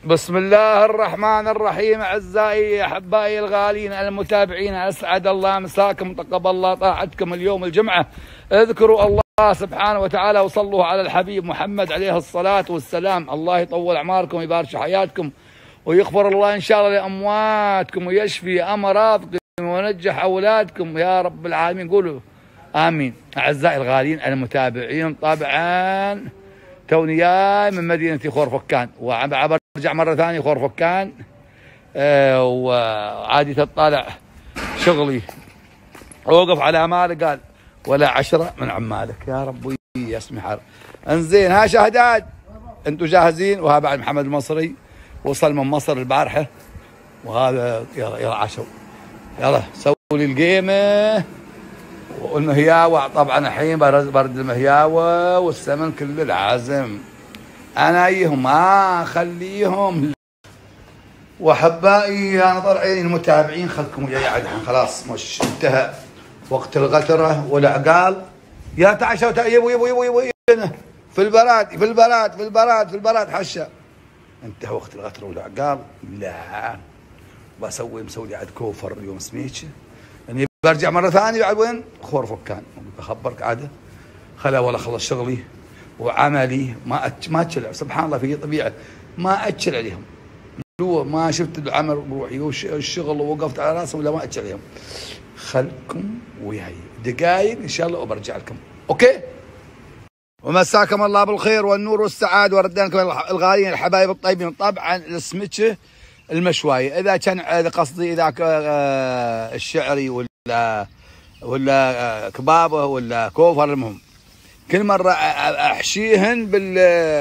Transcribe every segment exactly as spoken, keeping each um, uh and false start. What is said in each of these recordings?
بسم الله الرحمن الرحيم. أعزائي أحبائي الغالين المتابعين، أسعد الله مساكم، تقبل الله طاعتكم. اليوم الجمعة، اذكروا الله سبحانه وتعالى وصلوا على الحبيب محمد عليه الصلاة والسلام. الله يطول أعماركم ويبارك حياتكم ويغفر الله إن شاء الله لأمواتكم ويشفي أمراضكم وينجح أولادكم يا رب العالمين. قولوا آمين. أعزائي الغالين المتابعين، طبعا توني جاي من مدينة خورفكان وبرجع مرة ثانية خورفكان، أه وعادي تطالع شغلي، اوقف على مالك قال ولا عشرة من عمالك يا رب يسمي حر. انزين ها شهداد، انتم جاهزين؟ وها بعد محمد المصري وصل من مصر البارحة، وهذا يلا يلا عشو، يلا سووا لي القيمة والمهياوة. طبعا الحين برد المهياوة والسمن كل العازم، انا ايهم ما خليهم. واحبائي انا طالعين المتابعين، خلكم وياي عاد خلاص مش انتهى وقت الغترة والعقال. يا تعشوا يبو يبو يبو يبو في البراد في البراد في البراد في البراد حشا. انتهى وقت الغترة والعقال. لا بسوي مسوي عاد كوفر اليوم سميتش، اني برجع مرة ثانية بعد وين؟ خورفكان. بخبرك عاد خلا ولا خلص شغلي وعملي، ما أتش ما اتشل. سبحان الله في طبيعة ما اتشل عليهم، لو ما شفت العمل روحي والشغل ووقفت على راسهم ولا ما اتشل عليهم. خلكم وياي دقايق ان شاء الله وبرجع لكم. اوكي، ومساكم الله بالخير والنور والسعادة وردانكم الغاليين الحبايب الطيبين. طبعا السمكة المشواية، اذا كان قصدي اذا الشعري ولا ولا كبابه ولا كوفر، المهم كل مرة احشيهن بال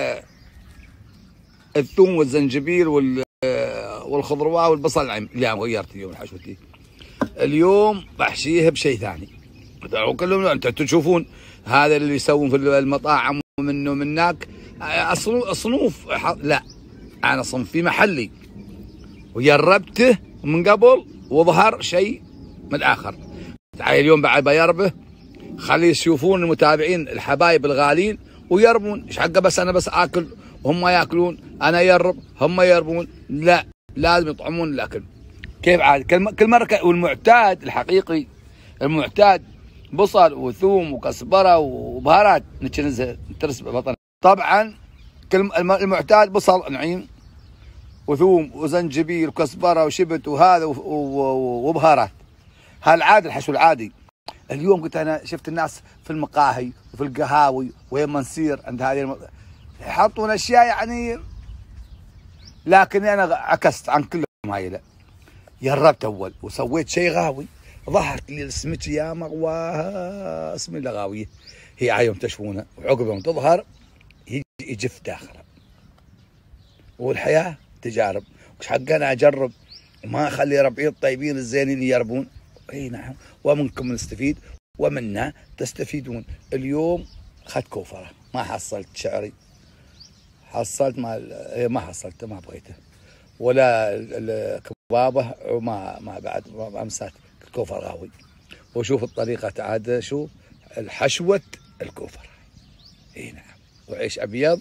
الثوم والزنجبيل والخضروات والبصل العم. لا غيرت اليوم حشوتي، اليوم بحشيها بشيء ثاني. كلهم انتم تشوفون هذا اللي يسوون في المطاعم ومنه منك صنوف، لا انا صنفي محلي وجربته من قبل وظهر شيء من الاخر. تعال اليوم بعد بيربه، خلي يشوفون المتابعين الحبايب الغالين ويربون. ايش حقه بس انا بس اكل وهم ياكلون، انا يرب هم يربون؟ لا، لازم يطعمون الاكل. كيف عاد كل مره. والمعتاد الحقيقي، المعتاد بصل وثوم وكزبره وبهارات نتشنزها نترس بطن. طبعا كل المعتاد بصل نعيم وثوم وزنجبيل وكزبره وشبت وهذا وبهارات، هالعادي الحشو العادي. اليوم قلت انا شفت الناس في المقاهي وفي القهاوي وين ما نصير عند هذه الم... يحطون اشياء يعني، لكن انا عكست عن كلهم هاي. لا جربت اول وسويت شيء غاوي، ظهرت لي السمكه يا مغواها اسم الله غاويه. هي عيوم تشوفونها وعقب يوم تظهر يجف داخلها. والحياه تجارب، وش حق انا اجرب وما اخلي ربعي الطيبين الزينين يربون. اي نعم، ومنكم نستفيد ومنا تستفيدون. اليوم اخذت كوفره، ما حصلت شعري، حصلت ما ما حصلته، ما بغيته ولا الكبابه وما ما بعد ما امسات الكوفر غاوي. وشوف الطريقه عاد، شوف الحشوه الكوفر. اي نعم، وعيش ابيض.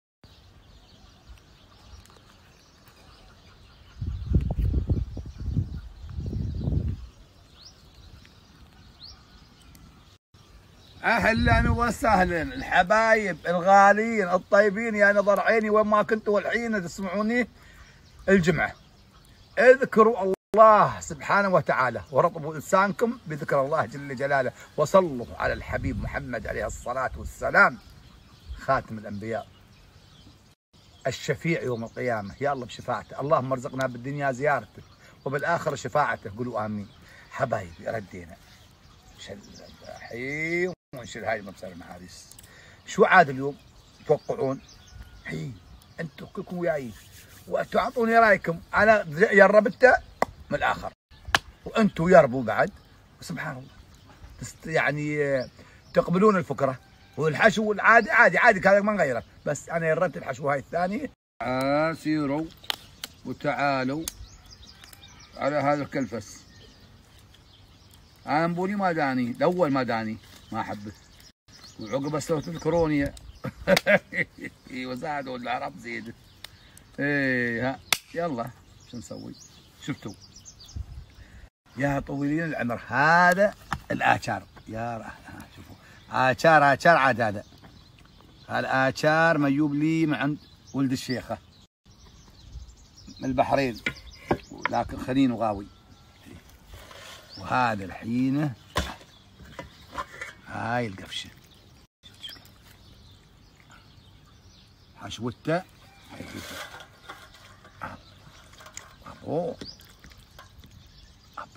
اهلا وسهلا الحبايب الغالين الطيبين يا نظر عيني وين ما كنتوا والحين تسمعوني. الجمعه اذكروا الله سبحانه وتعالى ورطبوا لسانكم بذكر الله جل جلاله، وصلوا على الحبيب محمد عليه الصلاه والسلام، خاتم الانبياء الشفيع يوم القيامه. يا الله بشفاعته، اللهم ارزقنا بالدنيا زيارته وبالاخره شفاعته. قولوا امين. حبايبي ردينا شل الحين ونشيل هاي المبسله المحاريس. شو عاد اليوم توقعون؟ حي انتم كلكم وياي وتعطوني رايكم. انا جربته من الاخر وانتم يربوا بعد، سبحان الله يعني تقبلون الفكره. والحشو العادي عادي عادي هذا ما نغيره، بس انا جربت الحشو هاي الثاني. تعال سيروا وتعالوا على هذا الكلفس. انا مبوني ما داني، الاول ما داني ما احبه، وعقب سويت الكرونيا وزادوا العرب زيد. ايه ها يلا شو نسوي؟ شفتوا يا طويلين العمر هذا الآشار يا ها شوفوا آشار آشار عاد هذا الآشار مجيوب لي من عند ولد الشيخة من البحرين لكن خنين وغاوي. وهذا الحين هاي القفشه حشوته ابو ابو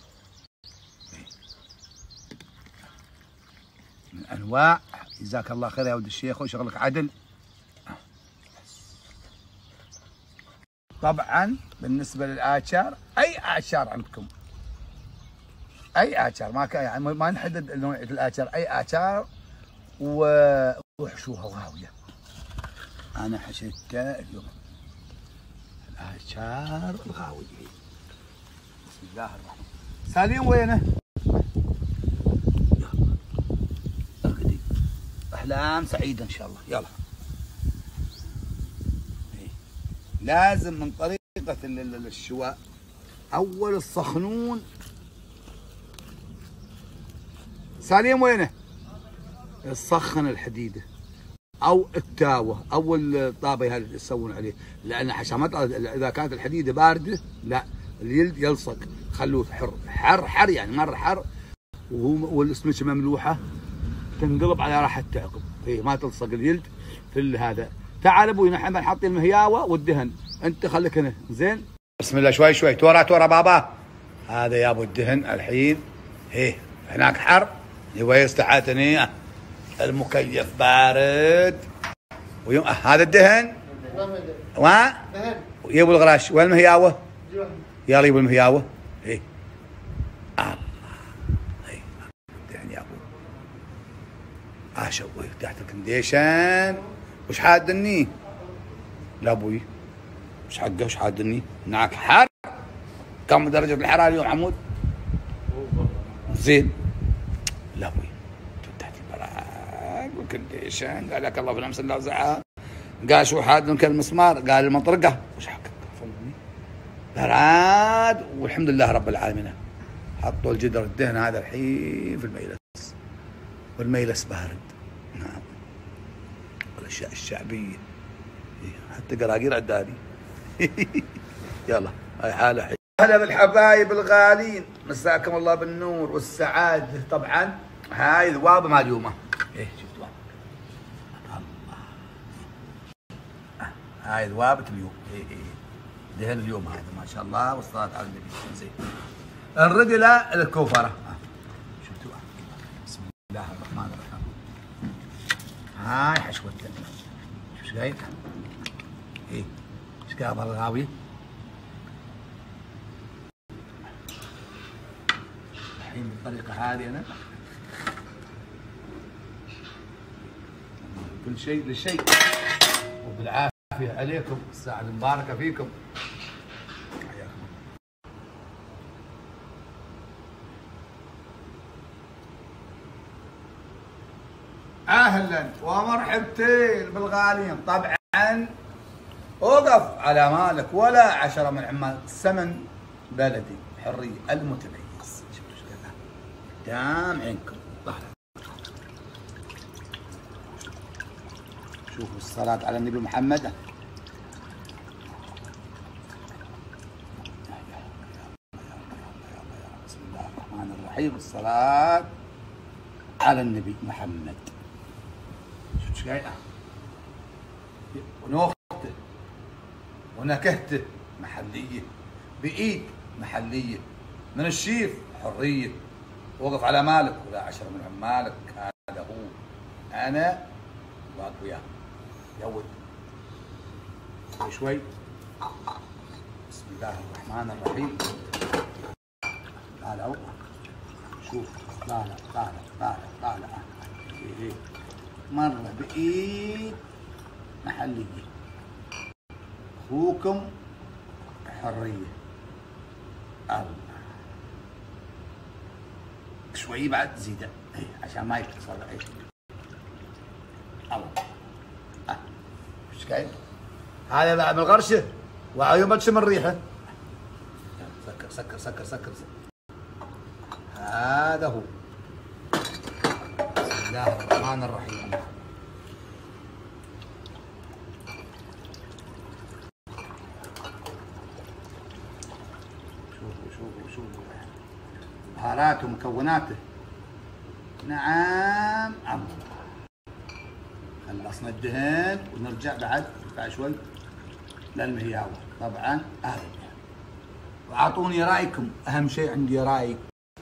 من انواع. جزاك الله خير يا ولد الشيخ وشغلك عدل. طبعا بالنسبه للآشار اي آشار عندكم اي آشار ما كان يعني ما نحدد نوعيه الآشار اي آشار وحشوها وغاويه. انا حشيته اليوم الآشار الغاوي. بسم الله الرحمن الرحيم. سالم وينه؟ يلا ارقدي احلام سعيده ان شاء الله. يلا لازم من طريقه الشواء اول الصخنون. سالم وينه؟ تسخن الحديده او التاوه او الطابه هذه اللي يسوون عليه، لان عشان ما اذا كانت الحديده بارده لا الجلد يلصق. خلوه حر حر حر يعني مره حر وهو والسمكه مملوحه تنقلب على راحه تعقب هي ما تلصق الجلد في هذا. تعال ابوي نحن نحط المهياوه والدهن انت خليك هنا زين. بسم الله شوي شوي تورا تورا بابا. هذا يا ابو الدهن الحين هي هناك حر يويس تحتني المكيف بارد ويوم آه هذا الدهن و يبو الغراش. وين المهياوه؟ يلا يبو المهياوه. ايه الله ايه الدهن يا ابو اشوي تحت الكنديشن. وش حادني؟ لا ابوي وش حقه وش حادني؟ هناك حر. كم درجه الحراره اليوم عمود؟ زين لا ابوي والكنديشن. قال لك الله في الامس اللوزعه. قال شو حاد كالمسمار؟ قال المطرقه. وش حقك؟ براد والحمد لله رب العالمين. حطوا الجدر الدهن هذا الحين في الميلس والميلس بارد. نعم الاشياء الشعبيه حتى قراقير عدادي. يلا هاي حاله حي. هلا بالحبايب الغالين مساكم الله بالنور والسعاده. طبعا هاي ذوابه مال اليوم. ايه شفتوا الله آه. هاي ذوابه اليوم. ايه ايه دهن اليوم هذا ما شاء الله والصلاه على النبي. زين الرجله الكوفره. آه. شفتوا بسم الله الرحمن الرحيم. هاي حشوه شو قايل؟ ايه ايش قابل الغاوي؟ الحين بالطريقه هذه انا كل شيء للشيء وبالعافيه عليكم. الساعه المباركه فيكم. حياكم اهلا ومرحبتين بالغالين. طبعا اوقف على مالك ولا عشرة من عمال. سمن بلدي حريه المتميز. شوفوا ايش قال قدام عينكم. شوفوا الصلاة على النبي محمد. بسم الله الرحمن الرحيم. الصلاة على النبي محمد. شوفوا ايش قايل؟ ونوخته ونكهته محلية بإيد محلية من الشيف حرية. وقف على مالك ولا عشرة من عمالك. هذا هو أنا واقف وياه. يود شوي شوي. بسم الله الرحمن الرحيم. طالعوا شوف طالع طالع طالع طالع إيه إيه مرة بإيد محلية. أخوكم حرية. الله شوي بعد زيده ايه عشان ما يكسر العيش. الله اه ايش قايل؟ هذا بعد من الغرشه وعيوم تشم الريحه. سكر سكر سكر سكر. هذا هو. بسم الله الرحمن الرحيم. شوفوا شوفوا شوفوا بهاراته ومكوناته. نعم الله. خلصنا الدهن ونرجع بعد نرفع شوي للمهياوة طبعا. اهلا واعطوني رايكم، اهم شيء عندي رايك.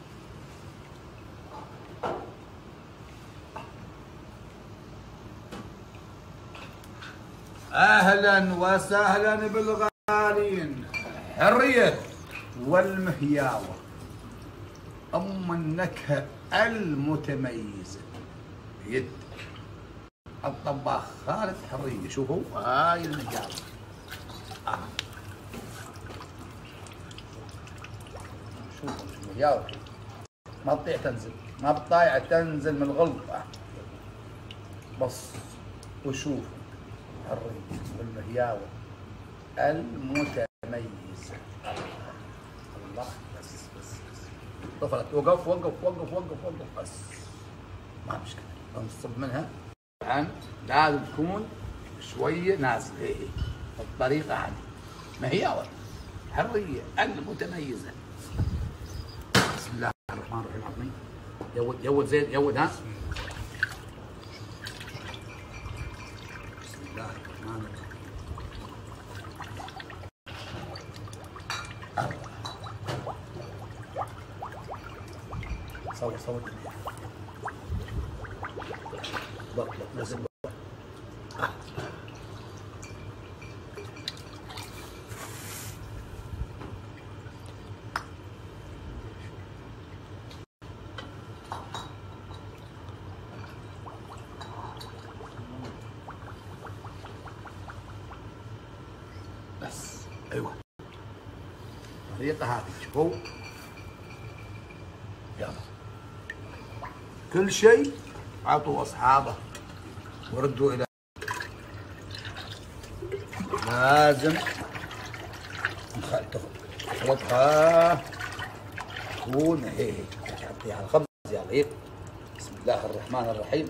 اهلا وسهلا بالغالين. حرية والمهياوة ام النكهة المتميزة بيد الطباخ خالد حرية. شوفوا هاي المهياوة. آه. شوفوا المهياوة ما تطيع تنزل، ما بتطايع تنزل من الغلط. آه. بص وشوفوا حرية والمهياوة المتميزة. الله. بس بس بس طفلت. وقف وقف وقف وقف وقف بس ما مشكلة. بنصب منها طبعا لازم تكون شوية نازل. ايه ايه بالطريقة هذه مهياوة حرية المتميزة. بسم الله الرحمن الرحيم. عظمي يود يود زين يود. ها بسم الله الرحمن الرحيم. صور صور بط بط نزل بط. آه. بس ايوه الطريقة هذه. شوفوا يلا كل شيء عطوا اصحابه وردوا الى. لازم نخلطها تكون هيك. تعطيها على الخبز يلا هيك. بسم الله الرحمن الرحيم.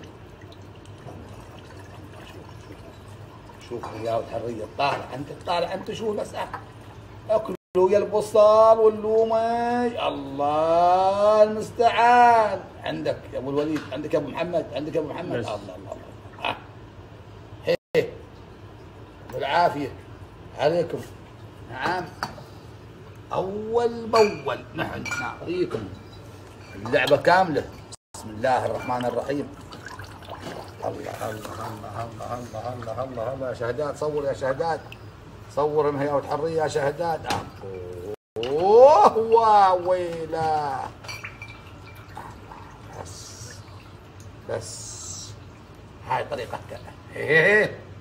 شوفوا يا الحرية طالع انت طالع انت. شو المسألة؟ اكلوا يا البصل واللومي. الله المستعان. عندك يا ابو الوليد، عندك يا ابو محمد، عندك يا ابو محمد. الله الله الله. آه. هيك بالعافية عليكم. نعم اول باول نحن نعطيكم اللعبة كاملة. بسم الله الرحمن الرحيم. الله الله الله الله الله الله الله الله. يا شهدات صور يا شهدات صور مهياوة حرية يا شهدات. اوه واويلا. بس بس هاي طريقتها.